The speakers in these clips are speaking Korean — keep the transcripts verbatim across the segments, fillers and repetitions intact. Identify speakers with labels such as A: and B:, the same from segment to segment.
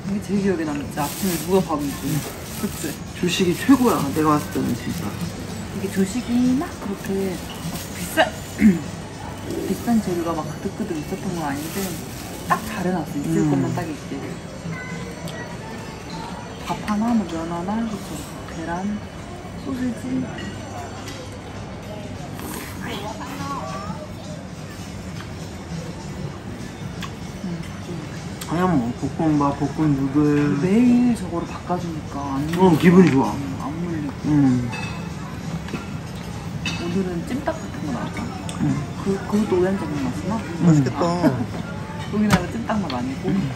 A: 이게 제일 기억에 남지. 아침에 누가 밥을 줘. 그치?
B: 조식이 최고야. 내가 봤을 때는 진짜.
A: 이게 조식이 막 그렇게 비싼 비싼 재료가 막 그득그득 있었던 건 아닌데 딱 잘 해놨어. 있을
B: 음.
A: 것만 딱 있게. 밥 하나, 뭐 면 하나, 그쵸? 계란, 소시지.
B: 그냥 뭐 볶음밥, 볶음 누들.
A: 매일 저거를 바꿔주니까 안 물리고.
B: 어, 기분이 좋아.
A: 응, 안 물리고.
B: 음.
A: 오늘은 찜닭 같은 거 나왔잖아.
B: 음.
A: 그, 그것도 오얀장면 맛이나?
B: 음.
C: 맛있겠다.
A: 우리나라 찜닭 맛 아니고.
B: 음.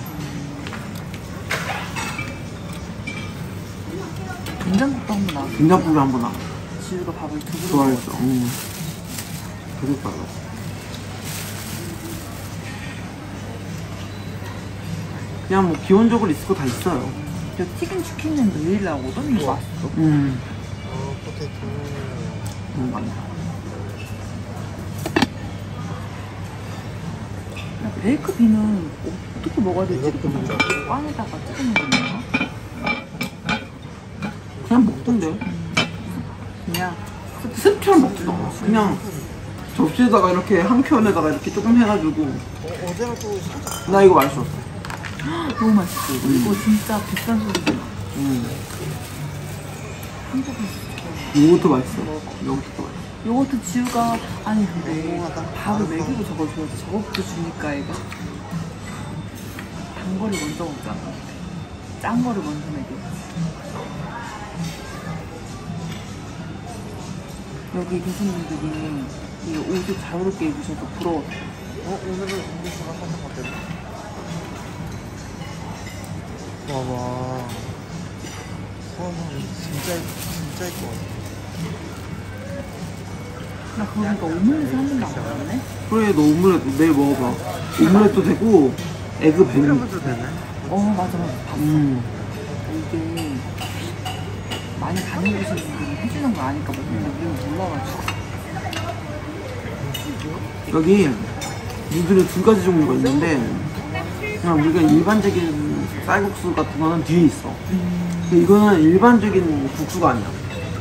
A: 된장국도 한번 나왔어.
B: 된장국이 한번 나.
A: 지우가 밥을 두 그릇
B: 좋아했어.
A: 먹었어.
B: 응. 되게 빨라. 그냥 뭐 기본적으로 있을 거 다 있어요.
A: 저 튀긴 치킨은 매일 나오거든? 이거 맛있어.
B: 음.
C: 어, 포테이토.
B: 너무 많다.
A: 베이크 비는 어떻게 먹어야 될지 이렇게
C: 이것도
A: 먹고 빵에다가 찍어 먹는 건가?
B: 그냥 먹던데.
A: 그냥
B: 습처럼 먹지도 않아. 그냥 접시에다가 이렇게 한 켠에다가 이렇게 조금 해가지고.
C: 어, 어제라도 살짝.
B: 나 이거 맛있었어.
A: 너무 맛있어. 이거,
B: 음.
A: 이거 진짜 비싼 소리잖아.
B: 음.
A: 한국에서
B: 요거트 맛있어. 요거트도 맛있어.
A: 요거트 지우가 아니 근데 밥을 먹이고 저걸 줘야지. 저거부터 주니까 얘가 단 거를 먼저 먹잖아. 짠 거를 먼저 먹여. 여기 교수님들이 이 옷을 자유롭게 입으셔서 부러워.
C: 어, 오늘은 음료수가 살짝 바뀌었네. 봐봐. 와, 진짜, 진짜 예뻐.
A: 나 그러니까 오믈렛을 한 번도 안 먹었네?
B: 그래, 너 오믈렛 내일 먹어봐. 오믈렛도 되고, 에그 벤.
C: 끓여도 되네.
A: 어 맞아 맞아 봤어.
B: 음.
A: 이게 많이 다녀보시는 분들이 해주는 거 아니까 먹는데 우리는 몰라가지고.
B: 여기 누들은 두 가지 종류가 있는데, 그냥 우리가 일반적인 쌀국수 같은 거는 뒤에 있어. 근데 이거는 일반적인 국수가 아니야.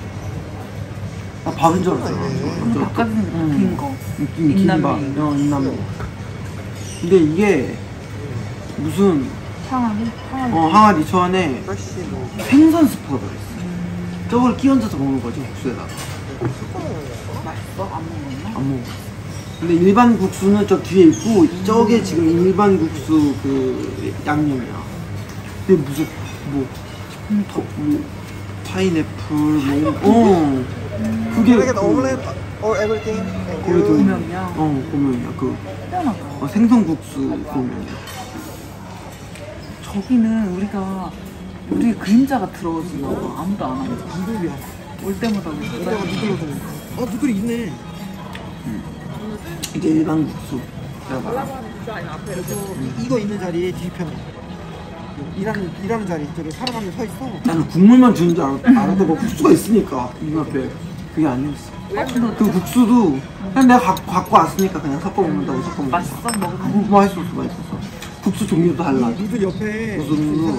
B: 나 밥인 줄 알았어.
A: 근데 바깥에는 긴 거.
B: 느낌
A: 인남미.
B: 김밥. 어, 인남미. 근데 이게 무슨
A: 항아리? 항아리.
B: 어, 항아리 저 안에
C: 훨씬 뭐.
B: 생선 스프가 들어있어. 저걸 끼 얹어서 먹는 거지, 국수에다가.
A: 맛있어? 안 먹었나?
B: 안 먹어. 근데 일반 국수는 저 뒤에 있고, 저게 지금 일반 국수 그 양념이야. 근데 무슨 뭐,
A: 음,
B: 더, 뭐 파인애플 뭐, 어, 그게
C: Can I get
B: 그-
C: omelette or everything? Thank
B: 거기
C: you.
B: 그-
A: 고명이야.
B: 어, 고명이야. 그
A: 희한하다.
B: 어, 생선국수 고명이야.
A: 저기는 우리가 우리 그림자가 들어오지가 아무도 안 하고
B: 누들이야.
A: 올 때마다 우리
B: 내가 누들어서 먹어. 어, 누들이 있네. 이게 일반 국수. 내가 말한.
C: 이- 이거 있는 자리에 뒤편에. 일하는, 일하는 자리 저기 사람 한 명 서 있어.
B: 나는 국물만 주는 줄 알, 알았다고 국수가 있으니까 이 앞에. 그게 아니었어. 그 국수도 그냥 내가 갖고, 갖고 왔으니까 그냥 섞어 먹는다고 섞어 먹는 거야.
A: 맛있어? 먹으면
B: 국- 맛있었어, 맛있었어. 국수 종류도 달라.
C: 니들 옆에
B: 무슨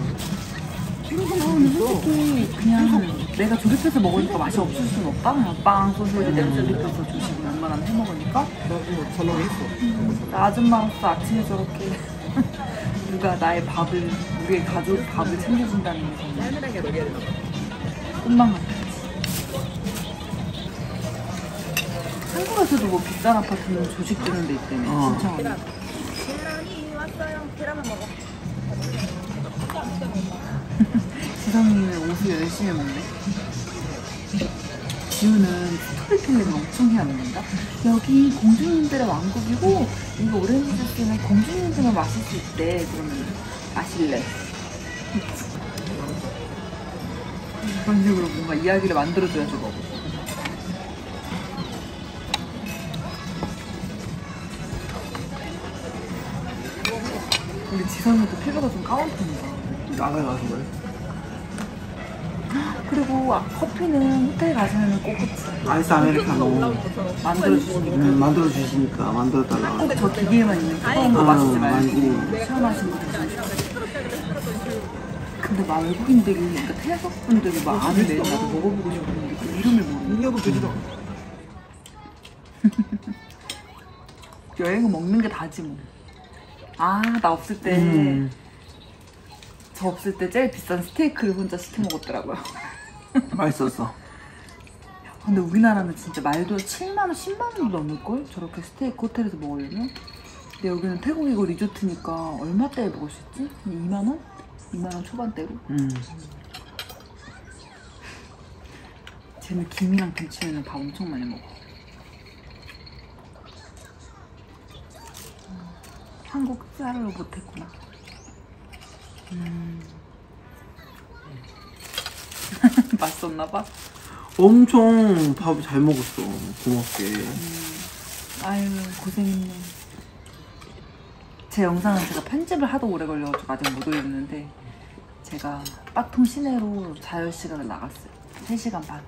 A: 근데 솔직히 그냥 내가 조립해서 먹으니까 맛이 없을 수는 없다. 그냥 빵, 소세지, 땡 조립해서 조식을 웬만하면 해 먹으니까.
C: 나도 설렁이 했어.
A: 나 아줌마로서 아침에 저렇게 누가 나의 밥을, 우리의 가족 밥을 챙겨준다는 게 정말 꿈만 같아. 한국에서도 뭐 비싼 아파트는 조식 주는 데 있다며.
B: 어.
A: 신청하면.
D: 계란이 왔어요. 계란만 먹어.
A: 지성이는 옷을 열심히 먹네. 지우는 스토리텔링을 엄청 해야 먹는다. 여기 공주님들의 왕국이고 이거 오렌지 주스는 공주님들만 마실 수 있대. 그러면 마실래? 그런 식으로 뭔가 이야기를 만들어줘야지 먹어. 우리 지성이도 피부가 좀 까만 편이다.
B: 나가에 가서 그래.
A: 그리고 아, 커피는 호텔 가시면 꼭
B: 아이스 아메리카노
A: 만들어주시니까
B: 음, 만들어주시니까 만들어달라고.
A: 꼭 저 기계에만 있는 뜨거운 거
B: 아,
A: 마시지 말고
B: 말고.
A: 시원하신 거 드시고 싶어요. 근데 막 외국인들이, 그러니까 태국 분들이 막 아는 메뉴 나도 먹어보고 싶었는데 그 이름을 모르는
C: 인력은 되지도
A: 여행은 먹는 게 다지 뭐. 아, 나 없을 때,
B: 음.
A: 저 없을 때 제일 비싼 스테이크를 혼자 시켜 먹었더라고요.
B: 맛있었어.
A: 근데 우리나라는 진짜 말도 칠만 원, 십만 원도 넘을걸? 저렇게 스테이크 호텔에서 먹으려면? 근데 여기는 태국이고 리조트니까 얼마대에 먹을 수 있지? 이만 원? 이만 원 초반대로?
B: 음.
A: 쟤는 김이랑 김치면은 밥 엄청 많이 먹어. 한국 쌀로 못했구나. 음. 맛있었나봐?
B: 엄청 밥 잘 먹었어. 고맙게.
A: 음. 아유, 고생했네. 제 영상은 제가 편집을 하도 오래 걸려가지고 아직 못 올렸는데, 제가 빠통 시내로 자유 시간을 나갔어요. 세 시간 반.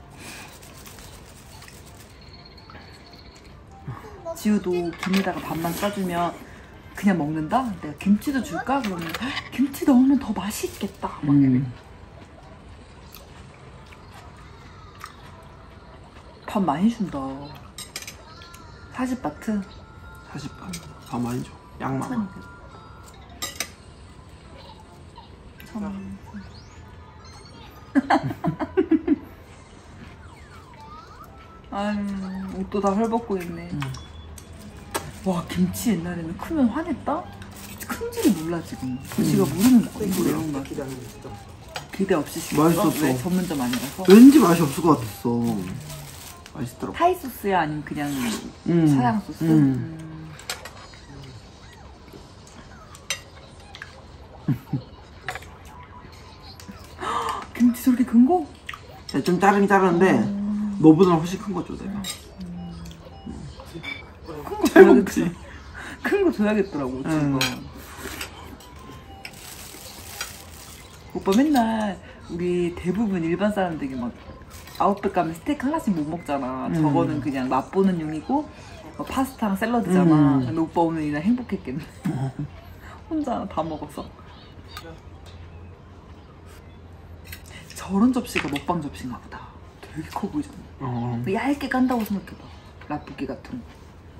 A: 지우도 김에다가 밥만 싸주면 그냥 먹는다? 내가 김치도 줄까? 그러면 김치 넣으면 더 맛있겠다. 막 이래.
B: 음.
A: 밥 많이 준다. 사십 바트?
B: 사십 바. 밥 많이 줘. 양 많아.
A: 천 원. 아유, 옷도 다 헐벗고 있네.
B: 음.
A: 와, 김치 옛날에는 크면 화냈다? 큰지를 몰라, 지금. 지가 모르는 거야, 이거 매운맛. 기대 없이 시켰어?
B: 맛있었어.
A: 왜 전문점 아니라서?
B: 왠지 맛이 없을 것 같았어. 맛있더라고.
A: 타이 소스야? 아니면 그냥
B: 음.
A: 사양 소스?
B: 음.
A: 음. 김치 저렇게 큰 거?
B: 야, 좀 자르긴 자르는데
A: 음.
B: 너보다 훨씬 큰 거 줘 내가.
A: 큰 거
B: 잘 먹지.
A: 줘야겠다. 큰 거 줘야겠더라고, 지금.
B: 음.
A: 오빠 맨날 우리 대부분 일반 사람들이 막 아웃백 가면 스테이크 하나씩 못 먹잖아.
B: 음.
A: 저거는 그냥 맛보는 용이고 어, 파스타랑 샐러드잖아.
B: 음.
A: 근데 오빠 오늘 이날 행복했겠네. 혼자 다 먹었어. 저런 접시가 먹방 접시인가 보다. 되게 커 보이잖아.
B: 어.
A: 얇게 깐다고 생각해봐. 라볶이 같은 거.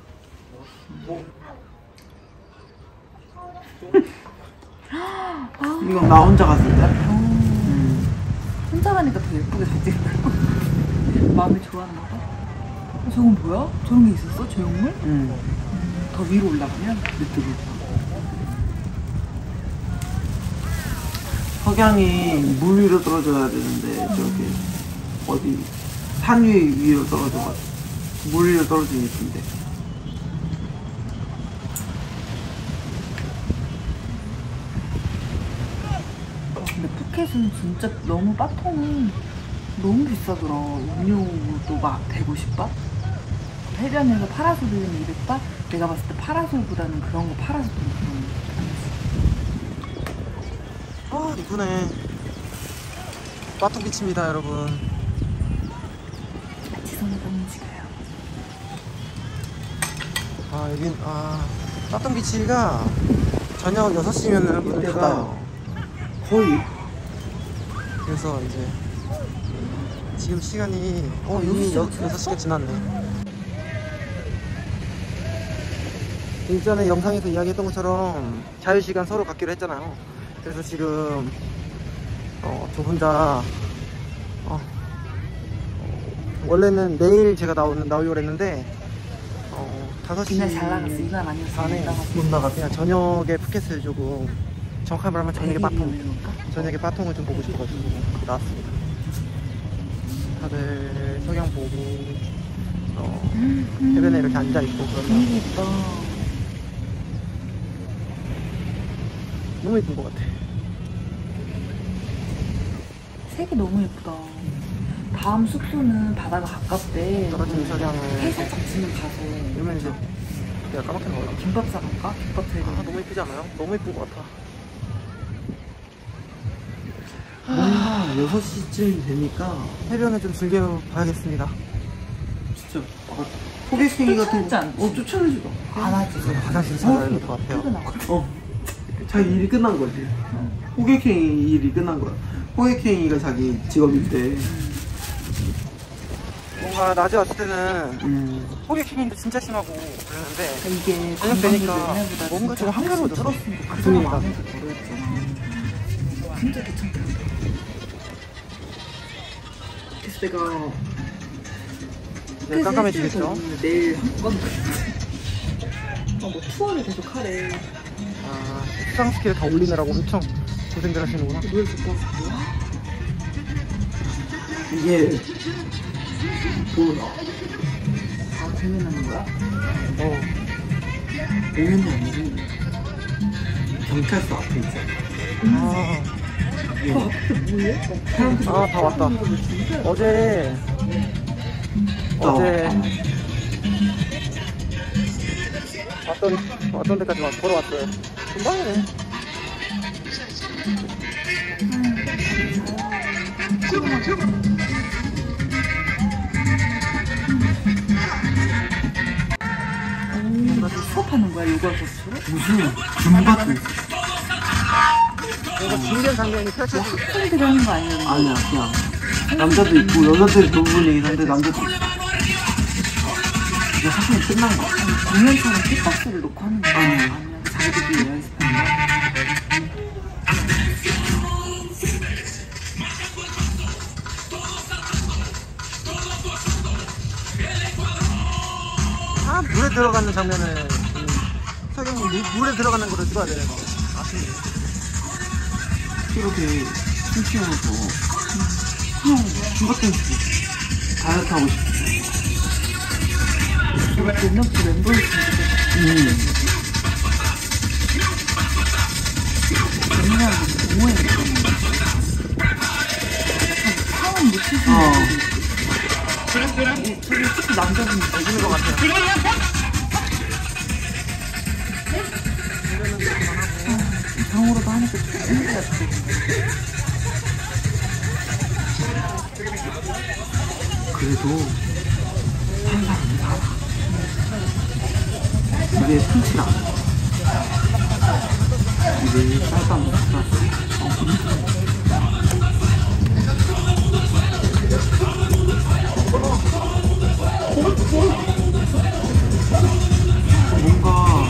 B: 이건 나 혼자 갔을 때.
A: 음. 혼자 가니까 더 예쁘게 잘 찍는 마음이 좋아하는 거다. 어, 저건 뭐야? 저런 게 있었어? 조형물?
B: 음.
A: 더 위로 올라가면?
B: 밑으로. 석양이 물 위로 떨어져야 되는데 저기 어디 산 위 위로 떨어져가지고 물 위로 떨어지는 예쁜데.
A: 근데 푸켓은 진짜 너무 바통은 너무 비싸더라. 음료도 막 백오십 바? 해변에서 파라솔 들리면 이백 바? 내가 봤을 때 파라솔보다는 그런 거 파라솔 그런
C: 아 이쁘네. 빠통비치입니다 여러분.
A: 거. 지성이 너무 지가요.
C: 아 여긴 아 빠통비치가 저녁 여섯 시면은 문을
B: 이때가
C: 닫아요.
B: 거의
C: 그래서 이제 지금 시간이 어 이미 여섯 시가 지났네. 일전에 영상에서 이야기했던 것처럼 자유시간 서로 갖기로 했잖아요. 그래서 지금 어, 저 혼자 어, 어, 원래는 내일 제가 나오, 나오려고 했는데 어, 다섯 시
A: 이날 잘 나갔어. 이날 아니었으면
C: 안에
A: 못 나갔어.
C: 못 나갔어. 그냥 저녁에 푸켓을 조금 정확하게 말하면 저녁에 빠통 저녁에 빠통을 좀 보고 싶어가지고 나왔습니다. 다들 석양 보고 어, 해변에 이렇게 앉아있고 그러면
A: 분위기 있다.
C: 너무 예쁜 것 같아.
A: 색이 너무 예쁘다. 다음 숙소는 바다가 가깝대.
C: 떨어지는 석양을
A: 해 살짝 지면 가서
C: 이러면 이제 내가 까맣게 나올라.
A: 김밥 사갈까? 김밥 사야
C: 아
A: 돼.
C: 너무 예쁘지 않아요? 너무 예쁜 것 같아.
B: 뭔가 여섯 시쯤 되니까
C: 해변을 좀 즐겨봐야겠습니다.
B: 진짜 막 호객행위 같은
A: 쫓아내지 않지?
B: 어 쫓아내지도
A: 안 하지.
C: 화장실 찾아야 될 것 같아요.
A: 퇴근하고.
B: 어 자기 일이 끝난 거지.
A: 어.
B: 호객행위 일이 끝난 거야. 호객행위가 자기 직업인데.
C: 뭔가 낮에 왔을 때는
B: 음.
C: 호객행위도 진짜 심하고 그러는데
A: 이게
C: 저녁 되니까 뭔가 좀 한가로워졌어. 분위기가.
A: 진짜 괜찮다. 그래서 내가
C: 이제 깜깜해지겠죠?
A: 내일 한번 어, 뭐 투어를 계속 하래.
C: 아, 수상 스킬을 다 올리느라고 엄청 고생들 하시는구나.
A: 노래 듣고 왔어.
B: 이게 뭐야?
A: 아, 공연하는 거야?
C: 어.
B: 공연이 아니고 경찰서 앞에 있잖아.
C: 아,
B: 예.
A: 사람들이
C: 아, 다 왔다. 어제, 어제, 왔던, 왔던 데까지 와, 걸어왔어요. 금방이네.
A: 오, 수업하는 거야, 요가 수업으로?
B: 무슨 줌 같은
C: 뭔가 중요한 장면이 펼쳐지고 있어.
A: 학생들이 하는 거 아니야?
B: 아니야 그냥 남자도 있고 여자들이 대부분이긴 한데 남자도 있고. 이제 사실 끝난 거야.
A: 공연처럼 킥박스를 놓고 하는 거야?
B: 아니.
A: 아니야, 자기들끼리 연습하는 거야?
C: 아, 물에 들어가는 장면을, 음, 석영이 물, 물에 들어가는 거를 찍어야 되는 거. 아쉽네.
B: 이렇게 춤추면서 그냥 줌 같은 거 다이어트 하고 싶어.
A: 옛날부터 멤버를 준비해.
B: 음.
A: 옛날에 동호회 있잖아. 처음 묻히시는
B: 어.
A: 분이 저기 특히 남자분이 되는 것 같아요. 장으로도 하니까 좀 힘들어.
B: 그래도 한 사람이 살아. 이게 흔치 않아. 이게 쌀밥 먹다. 뭔가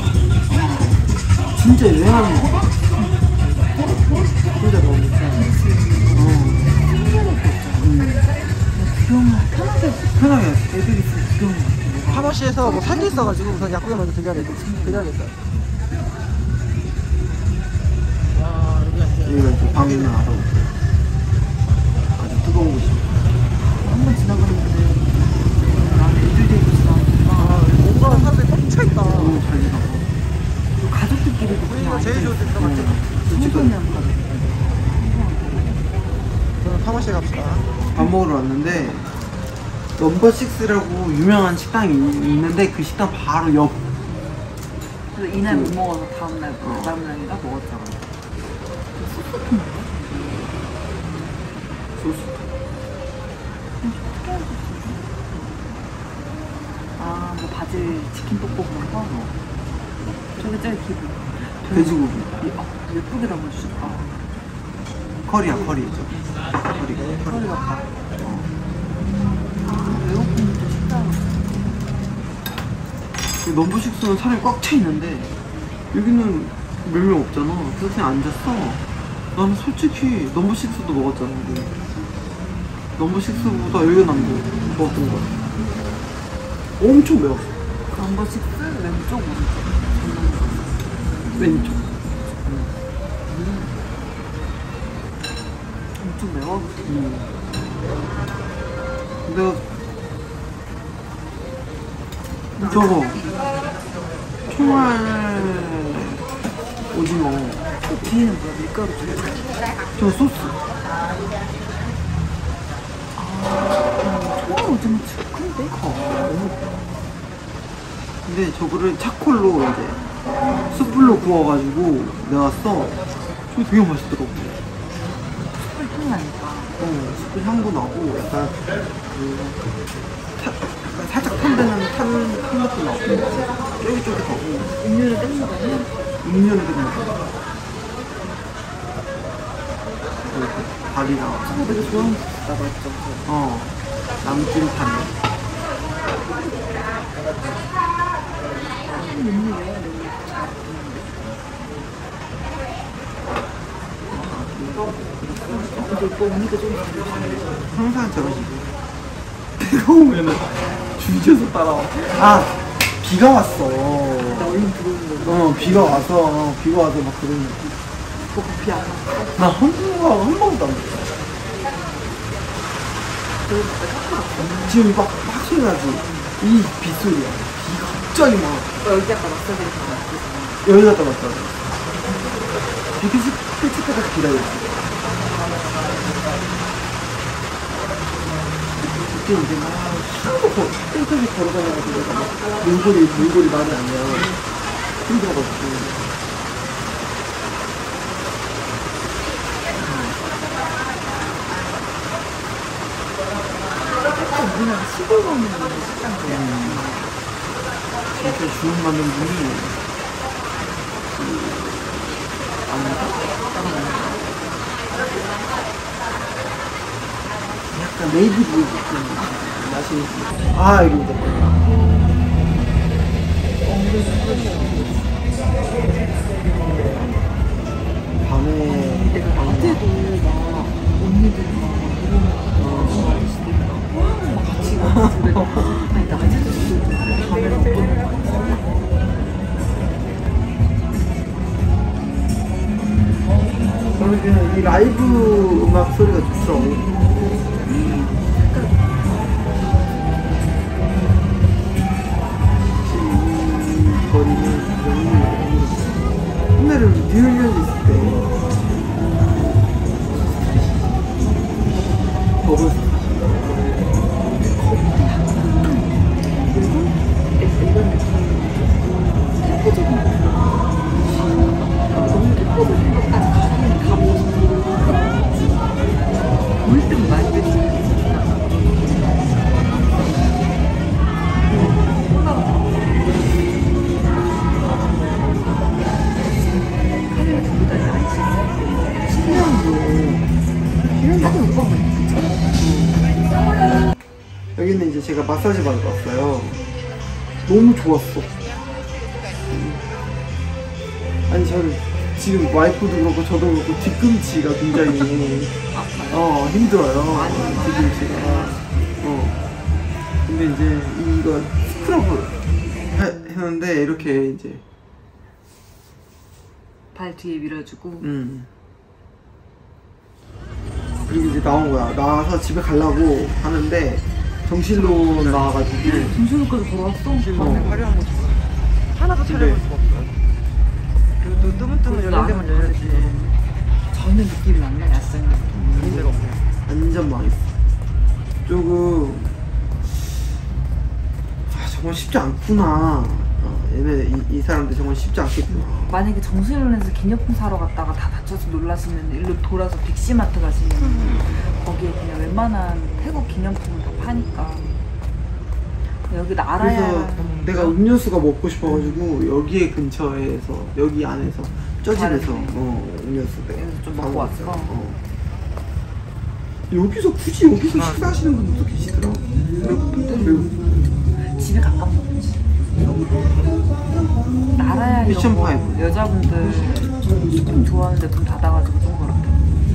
B: 어, 진짜 여행하는 거 같아. 진짜 너무 어.
A: 귀여운 편하게
B: 편하게
A: 애들 있으면 귀여운 것 같아.
C: 파머시에서 뭐 살게 있어가지고 우선 약국에 먼저 드려야겠다. 드려야겠어요. 와, 여기가
B: 여기가 이제 방이나 알아보고 아주 뜨거운 곳이
A: 한번 지나갔는데 나는 애들 데리고 지나가니까
C: 아, 뭔가 사람들이 꽉 차있다.
B: 너무 잘 지나가.
A: 가족들끼리도 그냥
C: 여기가 제일 좋은 데 들어갔죠.
A: 청소년 가족.
C: 그럼 파머시에 갑시다.
B: 밥 먹으러 왔는데 넘버 식스라고 유명한 식당이 있는데 그 식당 바로 옆.
A: 그래서 이날 못 먹어서 다음날 다음날인가 먹었잖아.
B: 소스.
A: 아, 뭐 바질 치킨 볶고 그런 거? 저게 제일 기분.
B: 돼지고기.
A: 아, 예쁘게 담아주셨다.
B: 커리야 커리. 커리가
A: 커리 같다. 외국분도 또 식당.
B: 넘버 식스는 사람이 꽉 차 있는데 여기는 몇 명 없잖아. 그래서 그냥 앉았어. 나는 솔직히 넘버 식스도 먹었잖아. 근데 넘버 식스보다 여기가 난 거 먹었던 거야. 엄청 매웠어.
A: 넘버 식스 왼쪽 오른쪽.
B: 왼쪽.
A: 엄청 매워.
B: 음. 내가 저거 총알 오징어
A: 그 뒤에는 뭐야? 밀가루 좀.
B: 저 소스.
A: 아, 총알 오징어 진짜 큰데?
B: 근데 저거를 차콜로 이제 숯불로 구워가지고 내가 써. 저게 되게 맛있더라고.
A: 숯불 향이 나니까.
B: 어, 숯불 향도 나고 약간 그 타, 약간 살짝 탄데는 탄, 탄 맛도 나고 쫄깃쫄깃하고
A: 음료를 끓는 거야?
B: 음료는 그냥 그 밥이랑.
A: 저거 되게 좋아하는 거 맞죠?
B: 어, 남김판.
A: 너무 왜 너무 잘 부는데. 근데 오빠 오니까 좀
B: 항상 저러시고. 비가 오면은 줄지어서 따라와. 아, 비가 왔어.
A: 나 얼른 들어오는 거.
B: 어, 비가 와서, 비가 와서 막 그런 느낌.
A: 오빠 비안 왔어?
B: 나 한 번도, 한 번도 안 됐어. 지금 막 확실히 나지? 이 빗소리야. 비가 갑자기 막.
A: 오빠 여기 아까 마사지를 받았어.
B: 여기 갔다 왔다. 비 끝이, 끝이 때까지 기다렸어. 그때 이제 막 하도 땡땡이 걸어다녀가지고 내가 막 물골이, 물골이 많이 안 나요. 힘들어가지고.
A: 우리나라 시골 먹는 식당이야.
B: 음, 진짜 주문 만든 분이 그 아닌가? 약간 네이비 보이 같은 맛이. 아 여기 있다. 밤에
A: 내가 나한테도 막 언니들 막 이러면 아저씨들 막 같이 가서 내가 아니 낮에도 진짜 밤에 못 보는 거 아니야?
B: 저는 그냥 이 라이브 음악 소리가 좋더라고. 이 거리는 너무 옛날에 뉴올리언스 있을 때 버블
A: 이런 느낌 태포적인 거 너무 태포적인 것까지 가긴 가보고 싶어. 물든 말든
B: 여기는 이제 제가 마사지 받으러 왔어요. 너무 좋았어. 아니 저는 지금 와이프도 그렇고 저도 그렇고 뒤꿈치가 굉장히 어 힘들어요. 뒤꿈치가. 어. 근데 이제 이거 스크럽을 해, 했는데 이렇게 이제
A: 발 뒤에 밀어주고
B: 음. 그리고 이제 나온 거야. 나와서 집에 가려고 하는데 정신로 나와가지고
A: 정신호까지 걸어왔어?
B: 어.
C: 화려한 거 좋아. 하나도 촬영할 수가 없어요. 그래도 뜨문뜨문 열린 데만 열렸지.
A: 전혀 느낌이 안 나. 낯선 느낌.
C: 그런 데가 없네.
B: 완전 망했어. 조금 아, 정말 쉽지 않구나. 어, 얘네 이, 이 사람들 정말 쉽지 않겠구나.
A: 만약에 정신혼에서 기념품 사러 갔다가 다 다쳐서 놀라시면 일로 돌아서 빅시마트 가시면 거기에 그냥 웬만한 태국 기념품을 다 파니까 여기 나라야.
B: 그래서 내가 음료수가 먹고 싶어가지고 여기에 근처에서 여기 안에서 저 집에서
A: 다른
B: 어, 음료수 내가
A: 여기서 좀 먹고
B: 사고
A: 왔어?
B: 왔어요. 어. 여기서 굳이 여기서 식사하시는 분들도 계시더라. 배고픈데 배고픈데.
A: 집에 가깝나 보지. 나라야
B: 미션
A: 이런 거
B: 파이브.
A: 여자분들 조금 좋아하는데 문 닫아가지고 좀 그렇다.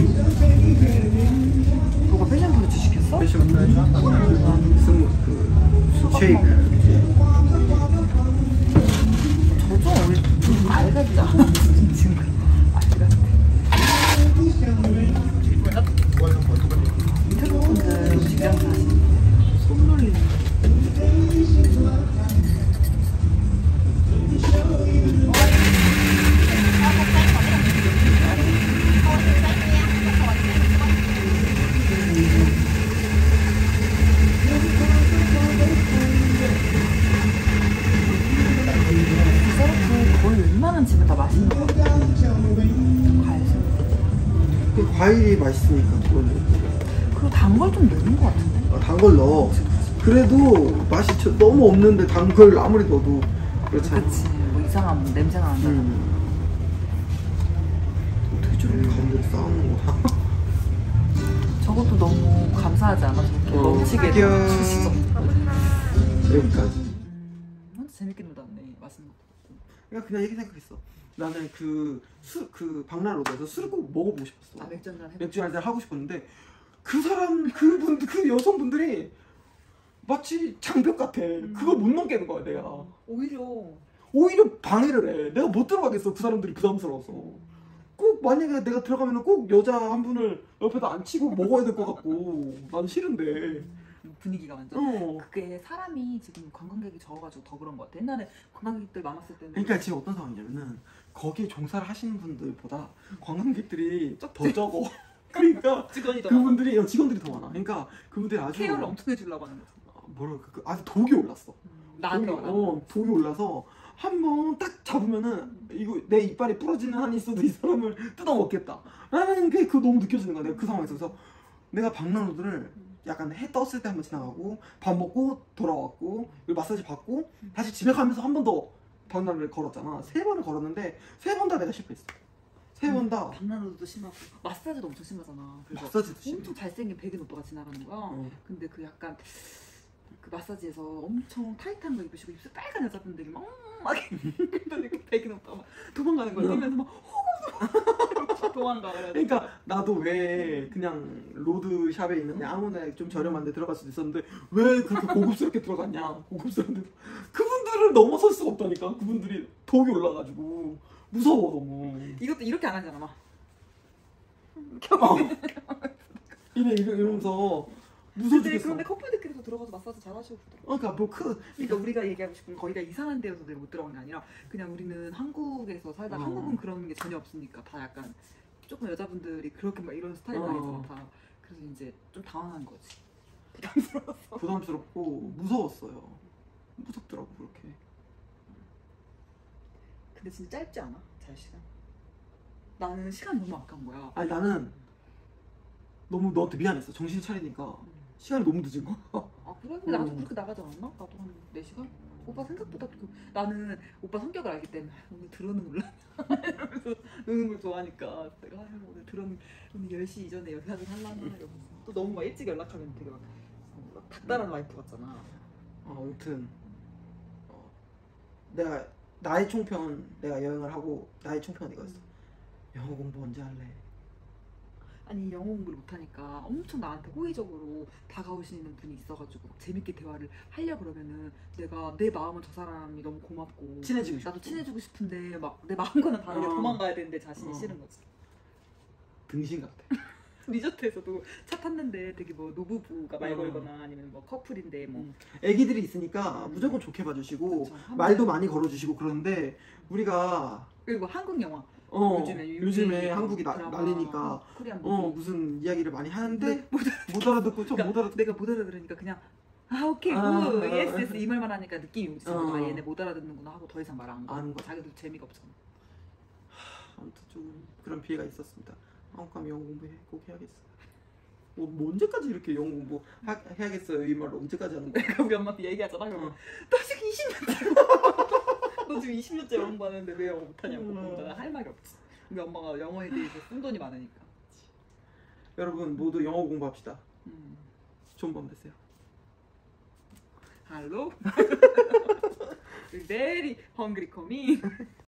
A: 너가 패션프루 주시켰어?
B: 패션 스무 그 쉐이크.
A: 저좀 우리 좀 알같지 않아? 지금 알같아. 태국분들 직장 사시는 손 놀리는 거의 웬만한 집에 다 맛있는 거 같아. 과일은.
B: 그 과일이 맛있으니까 그거는.
A: 그리고 단 걸 좀 넣는 거 같은데?
B: 아, 단 걸 넣어. 그래도 맛이 저- 너무 없는데 단 걸 아무리 넣어도 그렇잖아.
A: 그치. 뭐 이상한 냄새가 난다.
B: 음. 어떻게 저렇게 가운데로 쌓아놓은 거야?
A: 감사하지 않아? 저렇게
B: 어,
A: 멋지게
B: 귀여워.
A: 주시죠.
B: 여기까지.
A: 음, 혼자 재밌게 놀았네. 맛있는 거.
B: 그냥 그냥 이렇게 생각했어. 나는 그 술 그 박나로드에서 술을 꼭 먹어보고 싶었어.
A: 아 맥주 한잔 해.
B: 맥주 한잔 하고 싶었는데 그 사람 그분 그 여성분들이 마치 장벽 같아. 그거 못 넘기는 거야 내가.
A: 오히려
B: 오히려 방해를 해. 내가 못 들어가겠어. 그 사람들이 부담스러워서. 꼭 만약에 내가 들어가면 꼭 여자 한 분을 옆에다 앉히고 먹어야 될 것 같고 난 싫은데.
A: 분위기가 완전.
B: 어.
A: 그게 사람이 지금 관광객이 적어가지고 더 그런 것 같아. 옛날에 관광객들 많았을 때는.
B: 그러니까 지금 어떤 상황이냐면은 거기에 종사를 하시는 분들보다 관광객들이 더 적어. 그러니까
A: 직원이 더
B: 그분들이 어, 직원들이 더 많아. 그러니까 그분들이 아주
A: 케어를 엄청 해주려고 하는 거지.
B: 뭐라 그, 그 아주 독이 올랐어.
A: 나한테
B: 독이,
A: 와라.
B: 어, 독이 올라서 한 번 딱 잡으면은 이거 내 이빨이 부러지는 한이 있어도 이 사람을 뜯어 먹겠다. 라는 게 그 너무 느껴지는 거야. 내가 그 상황에서. 그래서 내가 박나로드를 약간 해 떴을 때 한 번 지나가고 밥 먹고 돌아왔고 그리고 마사지 받고 다시 집에 가면서 한 번 더 박나로드를 걸었잖아. 세 번을 걸었는데 세 번 다 내가 실패했어. 세 번 다
A: 박나노도 심하고 마사지도 엄청 심하잖아. 그래서
B: 마사지도 심해.
A: 엄청 잘생긴 백인 오빠가 지나가는 거야.
B: 어.
A: 근데 그 약간 그 마사지에서 엄청 타이트한 거 입으시고 입술 빨간 여자분들이 막 막 그랬더니 그 백인 오빠가 막 도망가는 거야. 뛰면서 막 호호호 도망가. 그래가지고.
B: 그러니까 나도 왜 그냥 로드샵에 있는데 아무나 좀 저렴한 데 들어갈 수도 있었는데 왜 그렇게 고급스럽게 들어갔냐. 고급스러운데 그분들을 넘어설 수가 없다니까. 그분들이 독이 올라가지고 무서워 너무.
A: 이것도 이렇게 안 하잖아 막.
B: 어. 이래 이래 이러면서 무서워
A: 근데
B: 죽겠어.
A: 그런데 커플들끼리도 들어가서 마사지 잘하시고 그러더라고.
B: 그러니까 뭐그
A: 그러니까 우리가 얘기하고 싶은 건 거기가 이상한 데여서 내가 못 들어간 게 아니라 그냥 우리는 한국에서 살다
B: 어.
A: 한국은 그런 게 전혀 없으니까 다 약간 조금 여자분들이 그렇게 막 이런 스타일이
B: 어.
A: 아니잖아 다. 그래서 이제 좀 당황한 거지. 부담스러웠어.
B: 부담스럽고 무서웠어요. 무섭더라고 그렇게.
A: 근데 진짜 짧지 않아? 잘 시간? 나는 시간이 너무 아까운 거야.
B: 아니 나는 너무 너한테 미안했어. 정신 차리니까 시간이 너무 늦은 거야.
A: 아 그래? 근데 나도
B: 음.
A: 그렇게 나가지 않았나? 나도 한 네 시간? 오빠 생각보다 그, 나는 오빠 성격을 알기 때문에 오늘 들어는 올라 이러면서 노는 걸 좋아하니까 내가 아, 오늘 들어는 오늘 열 시 이전에 연락을 하려나 이러면서 또 너무 막 일찍 연락하면 되게 막, 막 닥달하는 와이프 같잖아.
B: 어, 아무튼 어, 내가 나의 총평은 내가 여행을 하고 나의 총평은 이거였어. 영어 공부 언제 할래?
A: 아니 영어 공부를 못하니까 엄청 나한테 호의적으로 다가오시는 분이 있어가지고 막 재밌게 대화를 하려 그러면은 내가 내 마음은 저 사람이 너무 고맙고
B: 친해지고 싶고.
A: 나도 친해지고 싶은데 막 내 마음과는 다르게
B: 어.
A: 도망가야 되는데 자신이
B: 어.
A: 싫은 거지.
B: 등신 같아.
A: 리조트에서도 차 탔는데 되게 뭐 노부부가 말
B: 어.
A: 걸거나 아니면 뭐 커플인데 뭐
B: 음. 애기들이 있으니까 무조건 좋게 봐주시고
A: 그쵸. 한
B: 말도 많이 걸어주시고 그러는데 우리가
A: 그리고 한국 영화
B: 어,
A: 요즘에
B: 요즘에
A: 유비
B: 한국이 나,
A: 드라마,
B: 난리니까
A: 코리안
B: 어
A: 무비.
B: 무슨 이야기를 많이 하는데
A: 근데 못
B: 못 알아듣고 좀
A: 그러니까
B: 못 알아듣고
A: 내가 못 알아들으니까 그냥 아 오케이
B: 아,
A: 굿
B: 아,
A: 예스
B: 아.
A: 예스 이 말만 하니까 느낌이 오지.
B: 어.
A: 아 얘네 못 알아듣는구나 하고 더 이상 말 안
B: 아는
A: 하고
B: 거야.
A: 자기도 재미가 없잖아.
B: 아무튼 좀 그런 기회가 있었습니다. 한국 가면 영어 공부 꼭 해야겠어. 뭐, 뭐 언제까지 이렇게 영어 공부 하, 해야겠어요 이 말로 언제까지 하는 거야?
A: 내가 우리 엄마한테 얘기하잖아. 그러면
B: 어.
A: 너 지금 이십 년째 너 지금 이십 년째 영어 공부하는데 왜 영어 못하냐고.
B: 음.
A: 그럼 내가 할 말이 없지. 우리 엄마가 영어에 대해서 쓴돈이 많으니까.
B: 여러분 모두 영어 공부합시다.
A: 음.
B: 좋은 밤 되세요.
A: Hello? Very hungry coming.